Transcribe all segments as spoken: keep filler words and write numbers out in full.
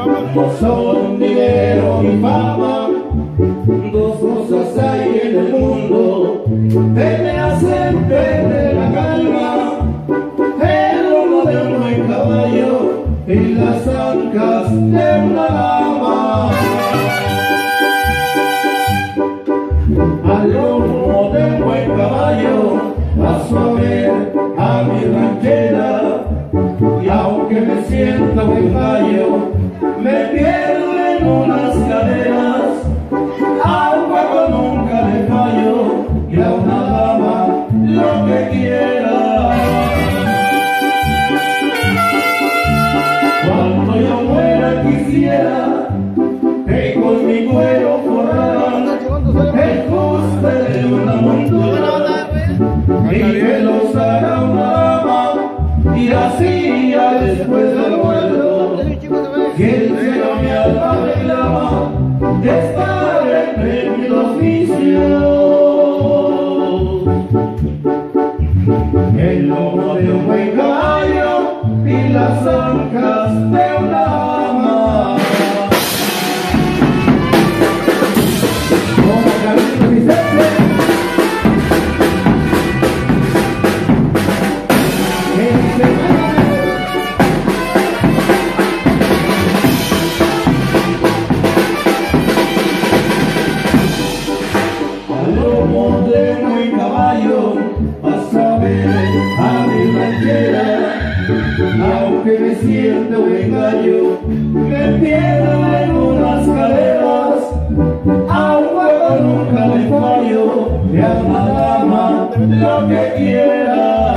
No son dinero ni fama, dos cosas hay en el mundo que me hacen perder la calma: el lomo de un buen caballo y las ancas de una dama. Al lomo de un buen caballo paso a ver a mi ranchera, y aunque me sienta muy gallo, me pierdo en unas cadenas. Al juego nunca le fallo, y a una dama lo que quiera. Cuando yo muera quisiera que con mi cuero forraran el fuste de una montura, y que lo usara una dama, y así ya después del muerto, si el cielo mi alma reclama, estar en mi oficio. El lomo de un buen caballo y las ancas de una dama. Como Carlito Vicente. Al lomo de un buen caballo vas a ver a mi ranchera, aunque me sienta buen gallo, me pierdo en unas cadenas. A un juego nunca le fallo, y a una dama lo que quiera.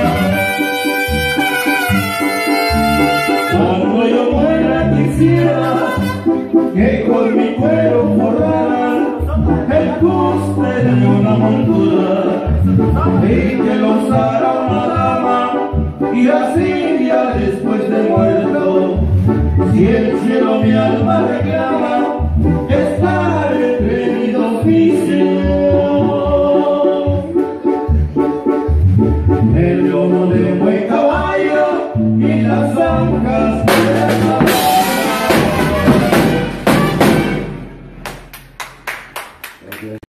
Cuando yo muera quisiera que con mi cuero forraran el fuste de una montura, y que lo usara una dama, y así ya después de muerto, si el cielo mi alma reclama,